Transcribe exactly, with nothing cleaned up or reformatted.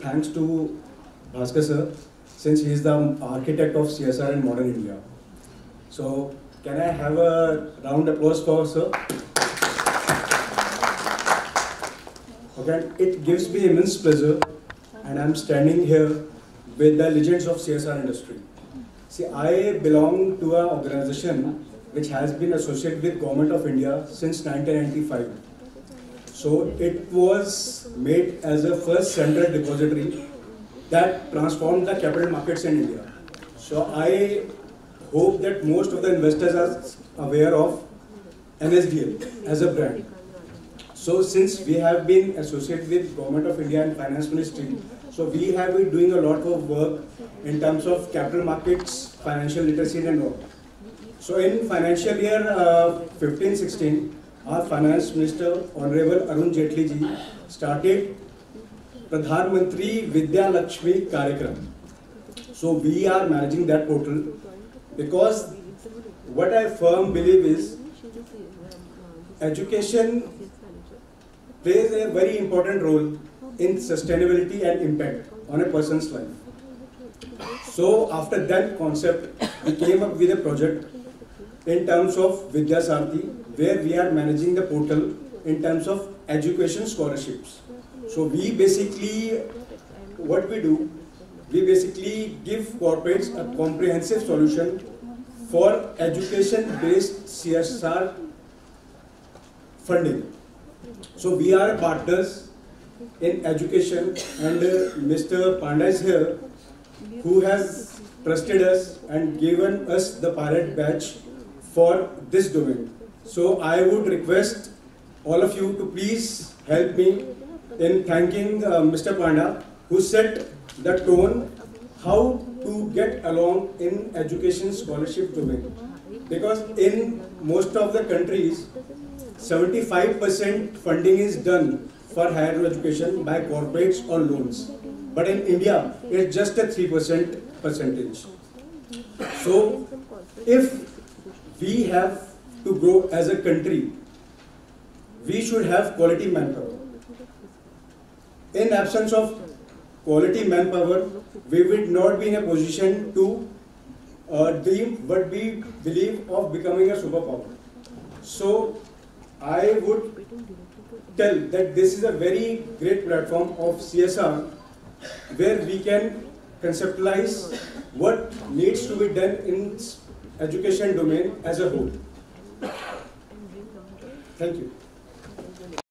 thanks to Bhaskar sir, since he is the architect of C S R in modern India. So, can I have a round applause for sir? Okay, it gives me immense pleasure, and I'm standing here with the legends of C S R industry. See, I belong to an organization which has been associated with Government of India since nineteen ninety-five. So it was made as a first central depository that transformed the capital markets in India. So I hope that most of the investors are aware of N S D L as a brand. So since we have been associated with Government of India and Finance Ministry, so we have been doing a lot of work in terms of capital markets, financial literacy and all. So in financial year uh, fifteen sixteen, our Finance Minister, Honorable Arun Jaitley ji, started Pradhan Mantri Vidya Lakshmi Karyakram. So we are managing that portal because what I firm believe is education plays a very important role in sustainability and impact on a person's life. So after that concept, we came up with a project in terms of Vidya Sarthi, where we are managing the portal in terms of education scholarships. So we basically, what we do, we basically give corporates a comprehensive solution for education-based C S R funding. So we are partners in education, and uh, Mister Panda is here, who has trusted us and given us the pilot batch for this domain. So I would request all of you to please help me in thanking uh, Mister Panda, who set the tone how to get along in education scholarship domain. Because in most of the countries, seventy-five percent funding is done for higher education by corporates or loans. But in India, it's just a three percent percentage. So if we have to grow as a country, we should have quality manpower. In absence of quality manpower, we will not be in a position to uh, dream what we believe of becoming a superpower. So I would tell that this is a very great platform of C S R where we can conceptualize what needs to be done in education domain as a whole. Thank you.